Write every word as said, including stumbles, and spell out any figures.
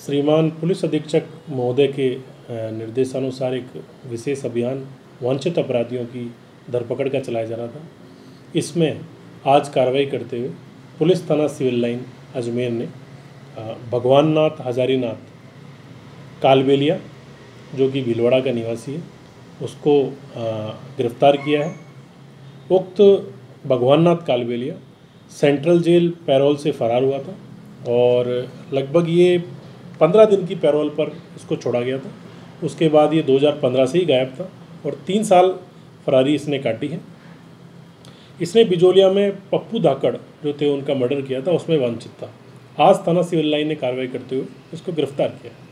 श्रीमान पुलिस अधीक्षक महोदय के निर्देशानुसार एक विशेष अभियान वांछित अपराधियों की धरपकड़ का चलाया जा रहा था। इसमें आज कार्रवाई करते हुए पुलिस थाना सिविल लाइन अजमेर ने भगवान नाथ हजारीनाथ कालबेलिया, जो कि भीलवाड़ा का निवासी है, उसको गिरफ्तार किया है। उक्त Bhagwan Nath Kalbelia central jail parole से फरार हुआ था और लगभग ये पंद्रह दिन की पैरोल पर इसको छोड़ा गया था। उसके बाद ये दो हज़ार पंद्रह से ही गायब था और तीन साल फरारी इसने काटी है। इसने बिजोलिया में पप्पू धाकड़ जो थे उनका मर्डर किया था, उसमें वांछित था। आज थाना सिविल लाइन ने कार्रवाई करते हुए इसको गिरफ्तार किया।